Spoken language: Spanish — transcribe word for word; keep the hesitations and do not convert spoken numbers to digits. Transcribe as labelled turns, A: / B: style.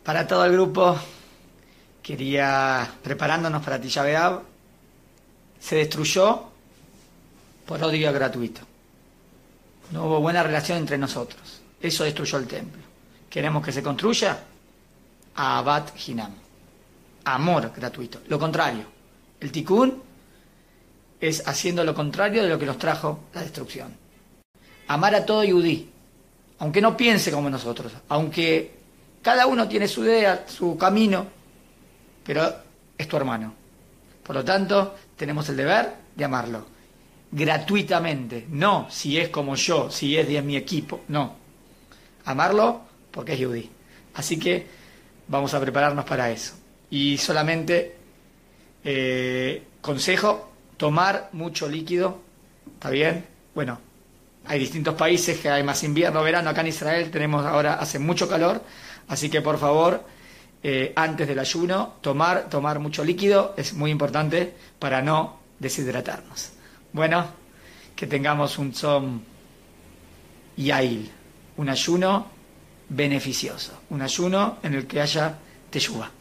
A: Para todo el grupo, quería, preparándonos para Tisha B'Av, se destruyó por odio gratuito. No hubo buena relación entre nosotros. Eso destruyó el templo. ¿Queremos que se construya? Ahavat Hinam. Amor gratuito. Lo contrario. El Tikkun es haciendo lo contrario de lo que nos trajo la destrucción. Amar a todo Yudí, aunque no piense como nosotros, aunque cada uno tiene su idea, su camino, pero es tu hermano. Por lo tanto, tenemos el deber de amarlo. Gratuitamente, no si es como yo, si es de mi equipo, no. Amarlo porque es Yudí. Así que vamos a prepararnos para eso. Y solamente, eh, consejo, tomar mucho líquido, ¿está bien? Bueno, hay distintos países que hay más invierno, verano. Acá en Israel tenemos ahora, hace mucho calor, así que por favor, eh, antes del ayuno, tomar, tomar mucho líquido es muy importante para no deshidratarnos. Bueno, que tengamos un tzom yail, un ayuno beneficioso, un ayuno en el que haya teshuvá.